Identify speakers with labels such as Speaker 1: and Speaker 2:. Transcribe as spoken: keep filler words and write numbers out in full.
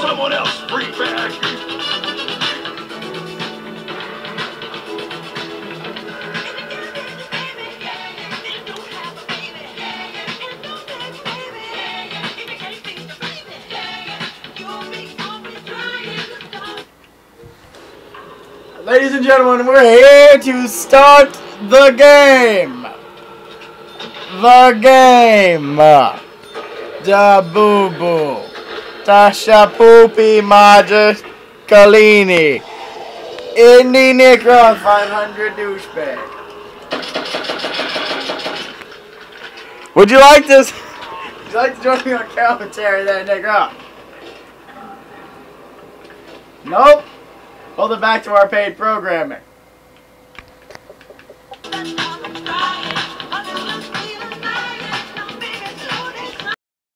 Speaker 1: someone else, free bag.
Speaker 2: Ladies and gentlemen, we're here to start the game. The game. Da boo boo. Tasha poopy Calini. Indy Nick Roth five hundred douchebag. Would you like this? Would you like to join me on commentary there, Nick Roth? Nope. Hold it back to our paid programming.